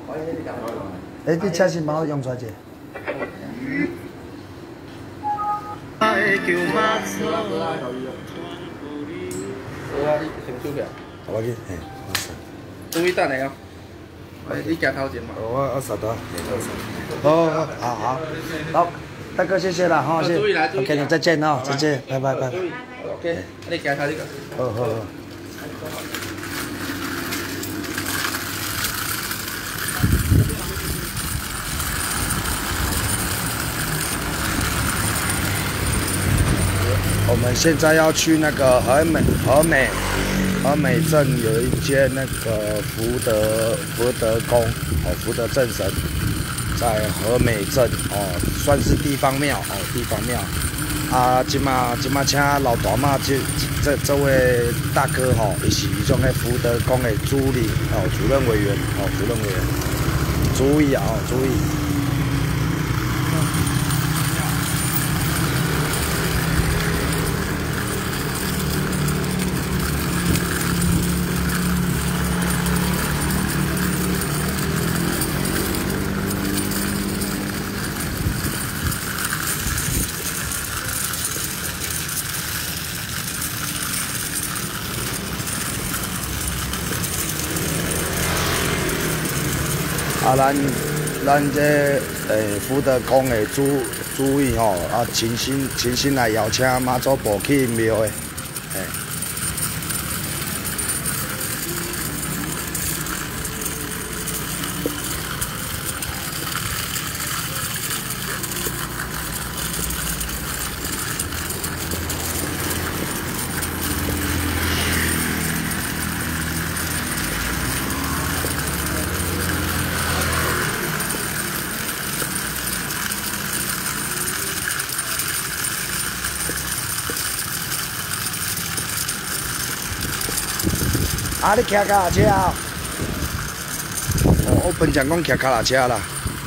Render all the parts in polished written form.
哎，你车先帮我用出来者。我去，嘿， 注意等下哦。你行头前嘛。 我扫到。哦，好，好，大哥谢谢了哈，谢谢。OK， 再见哦，再见，拜拜。 OK，你行头这个。 好。我们现在要去那个和美镇有一间那个福德宫哦，福德正神在和美镇哦，算是地方庙哦，地方庙啊，今嘛请老大妈这位大哥吼，伊是迄种个福德宫的主任哦，主任委员，注意啊哦，注意。啊，咱这福德宫的主委吼，啊，亲身来邀请妈祖婆去庙的，啊，你骑脚踏车啊？哦，我本讲讲骑脚踏车啦。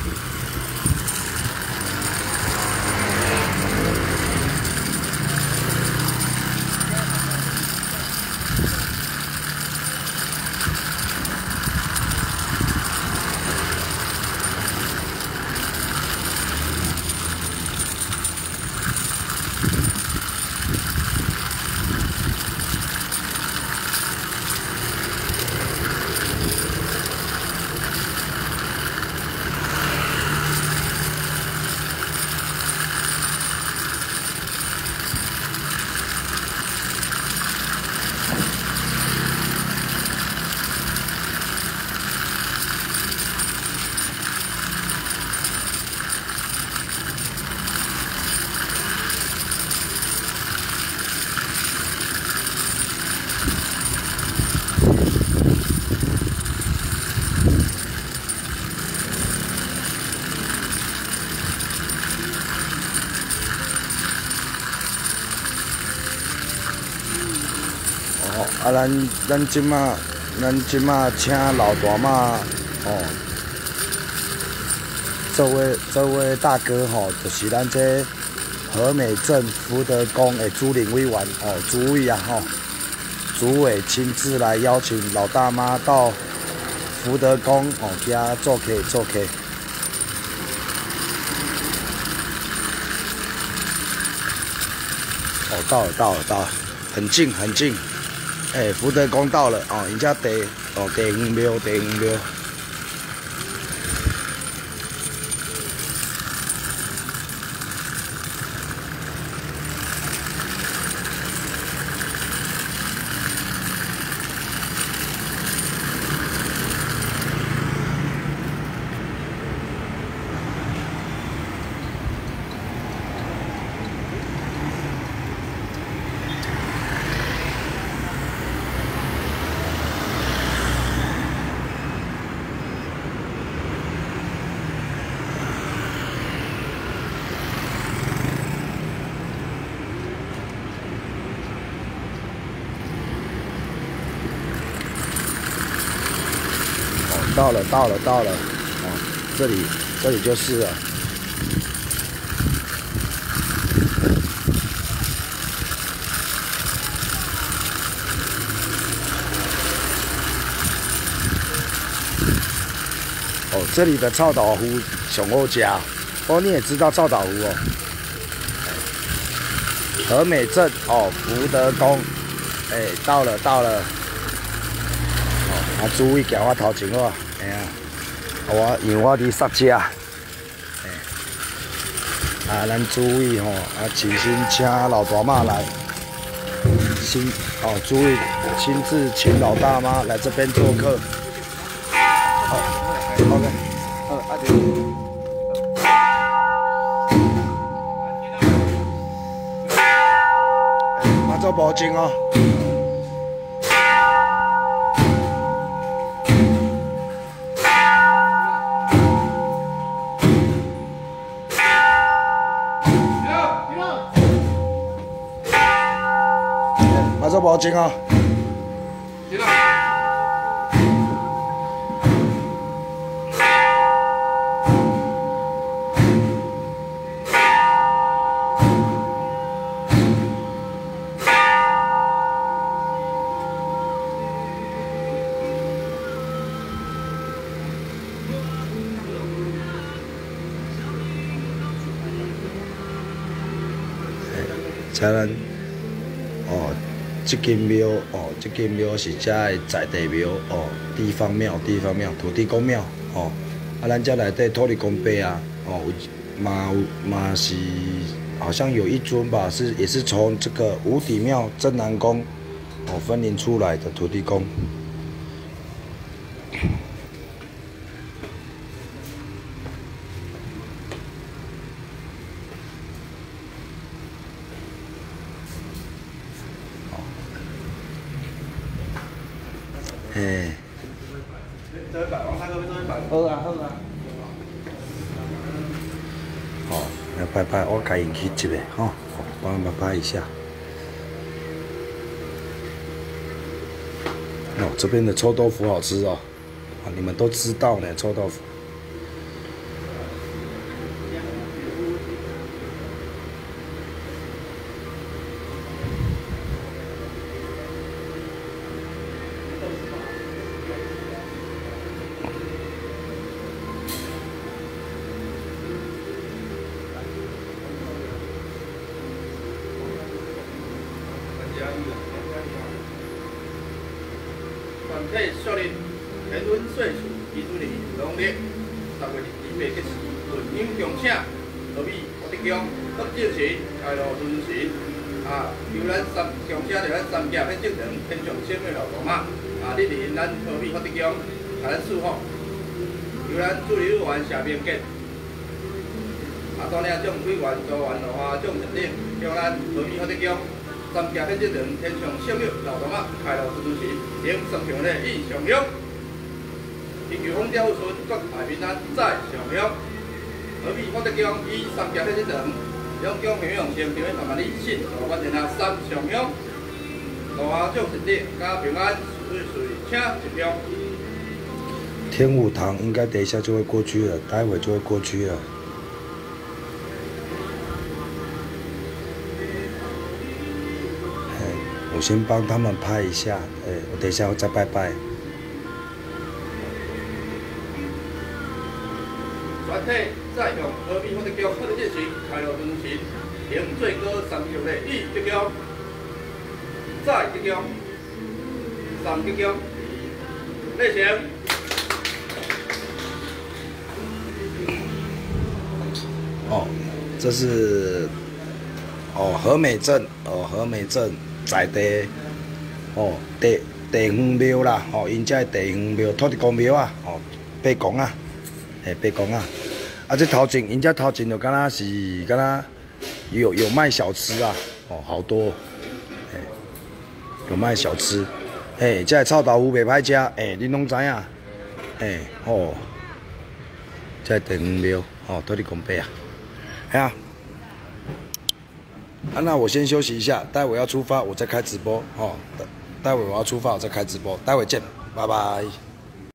啊，咱即马请老大妈哦，这位大哥吼，就是咱这和美镇福德宫的主任委员哦，主委啊吼，主委亲自来邀请老大妈到福德宫哦，遐做客。哦，到了，很近。福德宫到了哦，人家第五庙。到了，哦，这里就是了。 哦，这里的臭豆腐上好吃哦，你也知道臭豆腐哦。和美镇哦，福德宫，到了。哦，注意行我头前哦，因为我伫刹车。咱注意吼，请请老大妈来，注意亲自请老大妈来这边做客。OK， 马祖无情哦。马祖无情哦。才咱这间庙这间庙是遮的在地庙地方庙，土地公庙咱遮内底土地公伯啊嘛是好像有一尊吧，也是从这个五底庙镇南宫分灵出来的土地公。来拍，我给因去一下帮他们拍一下。这边的臭豆腐好吃哦，你们都知道呢，臭豆腐。 全体确认天文岁数2020农历10月28日分享共请河美福德宫福正神开路尊神由咱共请着咱三甲迄正常天上圣母老大妈莅临咱河美福德宫，咱祝福，由咱助理委员谢明杰带领众委员组员落花众率领，向咱河美福德宫。三甲迄正常天上圣母老大妈开路尊神，迎上场的意上香，祈求风调雨顺，国泰民安，再上香。河美福德宫以三甲迄正常，两宫平用成场的3万里信，大发天下三上香，落花众率领，家平安，顺遂请一香。 天武堂应该等一下就会过去了，待会就会过去了。我先帮他们拍一下，我等一下我再拜拜。 全体再向河美福德宫福德正神开路尊神，迎最高三级的意吉祥，再吉祥，三吉祥，礼成。 这是和美镇在地地方庙啦，因遮地方庙土地公庙啊，八公啊，八公啊，这头前因遮头前就敢若有卖小吃啊，好多，有卖小吃，这臭豆腐袂歹食，恁拢知影，这地方庙，土地公伯啊，那我先休息一下，待会要出发，我再开直播待会我要出发，我再开直播，待会见，拜拜。